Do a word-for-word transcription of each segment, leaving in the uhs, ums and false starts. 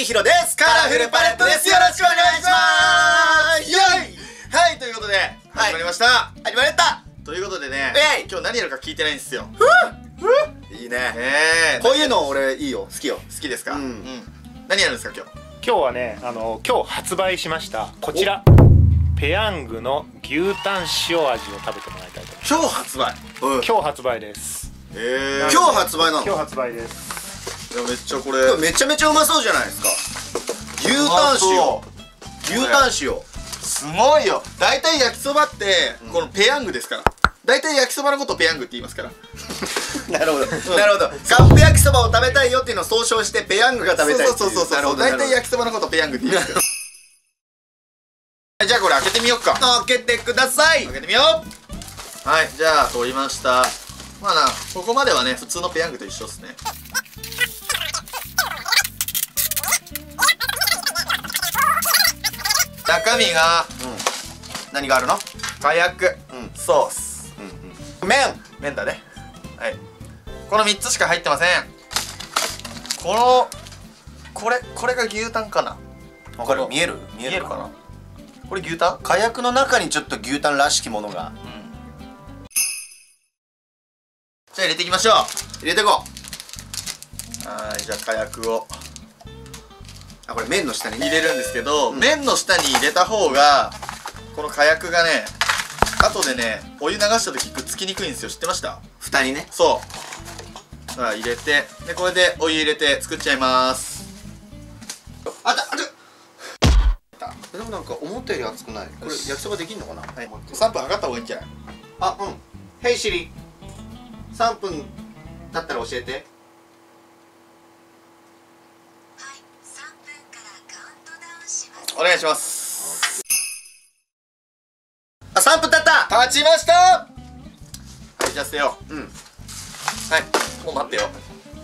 明宏です。カラフルパレットです。よろしくお願いします。イエイ。 はい、ということで始まりました。 始まりました。 ということでね、今日何やるか聞いてないんですよ。 いいね。 えこういうの俺いいよ。好きよ。 好きですか。うん。何やるんですか今日。 今日はね、あの今日発売しましたこちらペヤングの牛タン塩味を食べてもらいたいと思います。 今日発売。 今日発売です。 ええ。 今日発売なの。 今日発売です。 いやめっちゃこれめちゃめちゃうまそうじゃないですか。牛タン塩。牛タン塩。 すごいよ。大体焼きそばってこのペヤングですから。大体焼きそばのことをペヤングって言いますから。 なるほど。なるほど。カップ焼きそばを食べたいよっていうのを総称してペヤングが食べたい。 そうそうそうそう。大体焼きそばのことをペヤングって言いますから。じゃあこれ開けてみようか。 開けてください。 開けてみよう。はい、じゃあ取りました。まあな、ここまではね普通のペヤングと一緒ですね。中身が、 何があるの？ 火薬、ソース、麺麺だね。はい、このみっつしか入ってません。このこれこれが牛タンかな。 わかる？見える？ 見えるかな。これ牛タン？ 火薬の中にちょっと牛タンらしきものが。 じゃあ入れていきましょう。 入れていこう。はい、じゃあ火薬を。 あ、これ麺の下に入れるんですけど、うん、麺の下に入れた方がこの火薬がね後でねお湯流した時くっつきにくいんですよ。知ってました？ 蓋にね。 そうさあ入れて、でこれでお湯入れて作っちゃいます。あったあったでもなんか思ったより熱くない。これ焼きそばできんのかな。 はい、さんぷん測った方がいいんじゃない？ あ、うん。ヘイシリ、さんぷん経ったら教えて。 お願いします。 あ、さんぷん経った。 経ちました。はい、じゃあ捨てよう。うん。はい、もう待ってよ。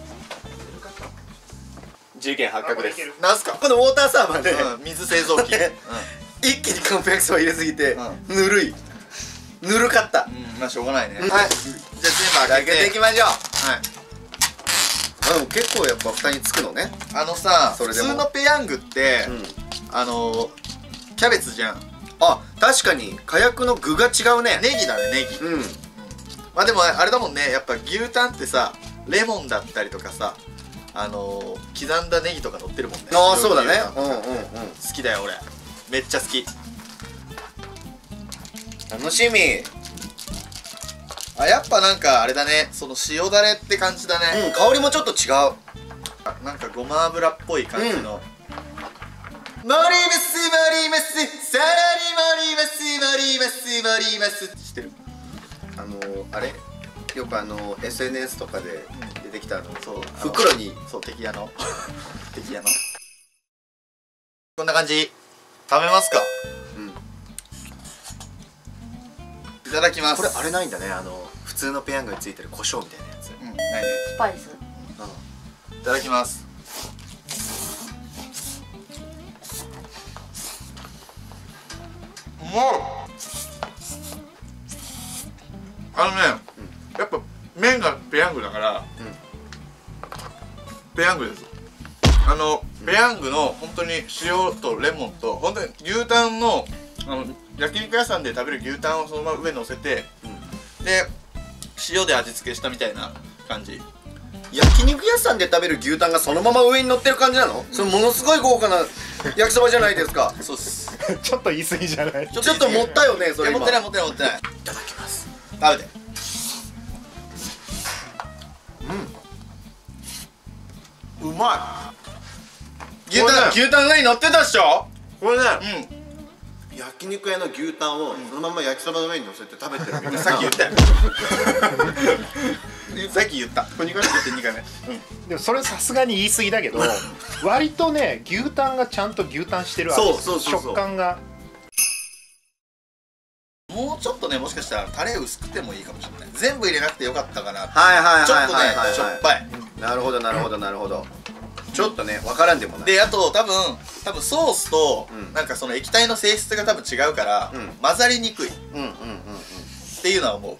事件発覚です。 なんすかこのウォーターサーバーで、 うん、水製造機、うん、 一気にカップ焼きそば入れすぎて、うん、ぬるいぬるかった。 うん、まあしょうがないね。はい、じゃあ全部開けて開けていきましょう。 はい。 あ、でも結構やっぱ蓋につくのね。 あのさ、普通のペヤングって、うん、あのキャベツじゃん。 あ、確かに火薬の具が違うね。 ネギだね、ネギ。うん、うん、まあでもあれだもんね、やっぱ牛タンってさレモンだったりとかさ、あのー、刻んだネギとか乗ってるもんね。 ああ、そうだね。うんうんうん。 好きだよ俺、めっちゃ好き。 楽しみ。 あ、やっぱなんかあれだね、その塩だれって感じだね。 うん、香りもちょっと違う。 なんかごま油っぽい感じの、 うん、モリマスモリマス、さらにモリマスモリマスモリマスって知ってる？あのー、あれよくあの エスエヌエス とかで出てきたあの、そう、袋に、 そう、敵屋の敵屋のこんな感じ。食べますか？うん、いただきます。 これあれないんだね、あの普通のペヤングについてる胡椒みたいなやつ。うん、ないね。 スパイス。 うん、いただきます。うまい。あのね、うん、やっぱ麺がペヤングだから、うん、ペヤングです。あの、うん、ペヤングの本当に塩とレモンと本当に牛タンのあの焼肉屋さんで食べる牛タンをそのまま上に乗せて、うん、で塩で味付けしたみたいな感じ。 焼肉屋さんで食べる牛タンがそのまま上に乗ってる感じなの？それものすごい豪華な焼きそばじゃないですか。 そうっす。 ちょっと言い過ぎじゃない？ ちょっと持ったよね、それ今。 持ってない持ってない持ってない。いただきます。食べて。うん。うまい。牛タン、牛タン上に乗ってたっしょ？ これね、うん。焼肉屋の牛タンをそのまま焼きそばの上に乗せて食べてるみたいな。 さっき言ったよ。さっき言った。これにかいめ言ってにかいめ。 うん。でもそれさすがに言い過ぎだけど、割とね牛タンがちゃんと牛タンしてる。 そうそうそうそう。 食感が。 もうちょっとね、もしかしたらタレ薄くてもいいかもしれない。全部入れなくてよかったかな。 はいはいはいはい。 ちょっとね、しょっぱい。 なるほどなるほどなるほど。ちょっとね、わからんでもない。 で、あと多分多分ソースとなんかその液体の性質が多分違うから混ざりにくいっていうのは思う。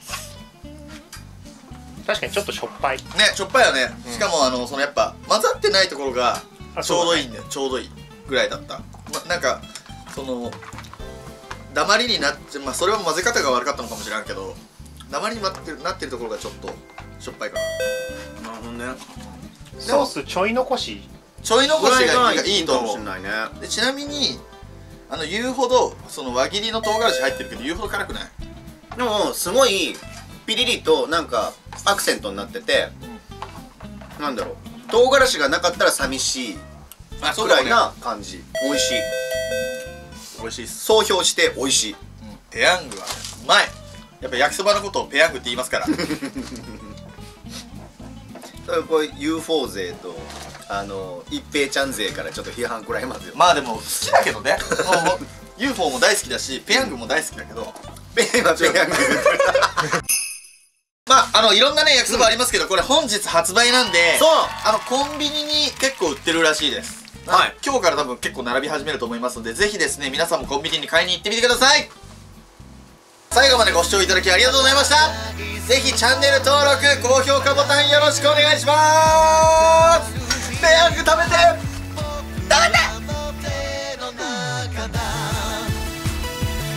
確かにちょっとしょっぱいね。 しょっぱいよね。しかもあのそのやっぱ混ざってないところがあちょうどいいそんだよ、ちょうどいいぐらいだった、ま、なんかそのダマりになっちゃ、まあそれは混ぜ方が悪かったのかもしれんけど、ダマりになってるなってるところがちょっとしょっぱいかな。 なるほどね。 ソースちょい残しちょい残しがいいと思う。 かもしれないね。 でちなみにあの言うほどその輪切りの唐辛子入ってるけど言うほど辛くない。 でもすごいピリリとなんかアクセントになってて、なんだろう、唐辛子がなかったら寂しいあ、そうくらいだね。 な感じ。美味しい。 美味しいっす。 総評して美味しい。 ペヤングはねうまい。やっぱ焼きそばのことをペヤングって言いますから。 それこれ ユーフォー 勢とあの一平ちゃん勢からちょっと批判くらいますよ。 まあでも好きだけどね。もう ユーフォー も大好きだしペヤングも大好きだけど、 ペヤングペヤングまああのいろんなね焼きそばありますけど、これ本日発売なんで、 そうあのコンビニに結構売ってるらしいです。 はい、 今日から多分結構並び始めると思いますので、ぜひですね皆さんもコンビニに買いに行ってみてください。最後までご視聴いただきありがとうございました。ぜひチャンネル登録高評価ボタンよろしくお願いします。